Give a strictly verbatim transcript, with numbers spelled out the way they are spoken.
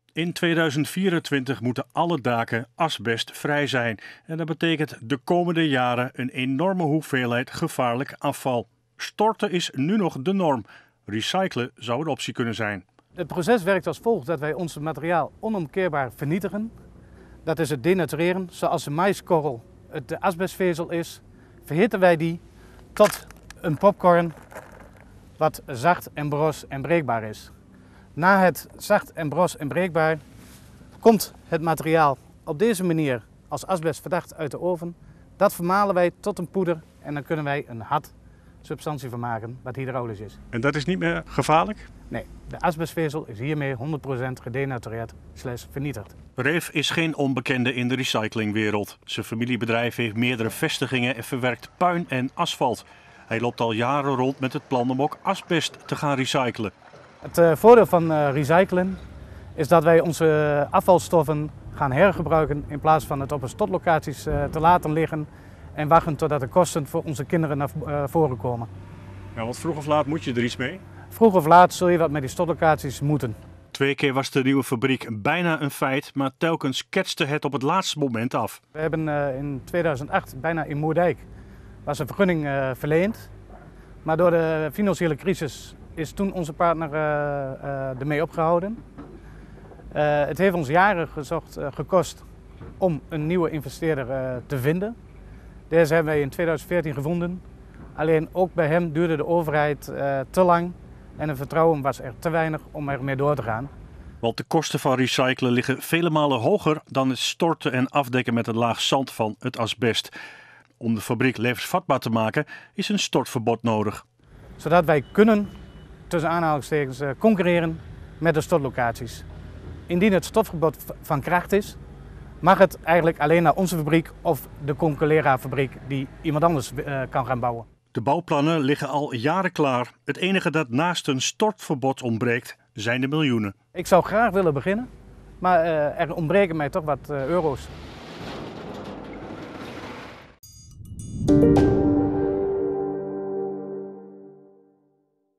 In tweeduizend vierentwintig moeten alle daken asbestvrij zijn. En dat betekent de komende jaren een enorme hoeveelheid gevaarlijk afval. Storten is nu nog de norm. Recyclen zou een optie kunnen zijn. Het proces werkt als volgt dat wij ons materiaal onomkeerbaar vernietigen. Dat is het denatureren. Zoals de maïskorrel het de asbestvezel is, verhitten wij die tot een popcorn wat zacht en bros en breekbaar is. Na het zacht en bros en breekbaar komt het materiaal op deze manier als asbest verdacht uit de oven. Dat vermalen wij tot een poeder en dan kunnen wij een hard substantie van maken wat hydraulisch is. En dat is niet meer gevaarlijk? Nee, de asbestvezel is hiermee honderd procent gedenatureerd slash vernietigd. Reef is geen onbekende in de recyclingwereld. Zijn familiebedrijf heeft meerdere vestigingen en verwerkt puin en asfalt. Hij loopt al jaren rond met het plan om ook asbest te gaan recyclen. Het uh, voordeel van uh, recyclen is dat wij onze afvalstoffen gaan hergebruiken in plaats van het op een stotlocaties uh, te laten liggen en wachten totdat de kosten voor onze kinderen naar uh, voren komen. Ja, want vroeg of laat moet je er iets mee? Vroeg of laat zul je wat met die stotlocaties moeten. Twee keer was de nieuwe fabriek bijna een feit, maar telkens ketste het op het laatste moment af. We hebben uh, in tweeduizend acht bijna in Moerdijk was een vergunning uh, verleend, maar door de financiële crisis is toen onze partner uh, uh, ermee opgehouden. Uh, het heeft ons jaren gezocht, uh, gekost om een nieuwe investeerder uh, te vinden. Deze hebben wij in tweeduizend veertien gevonden. Alleen ook bij hem duurde de overheid uh, te lang en het vertrouwen was er te weinig om ermee door te gaan. Want de kosten van recyclen liggen vele malen hoger dan het storten en afdekken met een laag zand van het asbest. Om de fabriek levensvatbaar te maken is een stortverbod nodig. Zodat wij kunnen, tussen aanhalingstekens, concurreren met de stortlocaties. Indien het stortverbod van kracht is, mag het eigenlijk alleen naar onze fabriek of de concurrera-fabriek die iemand anders uh, kan gaan bouwen. De bouwplannen liggen al jaren klaar. Het enige dat naast een stortverbod ontbreekt zijn de miljoenen. Ik zou graag willen beginnen, maar uh, er ontbreken mij toch wat uh, euro's.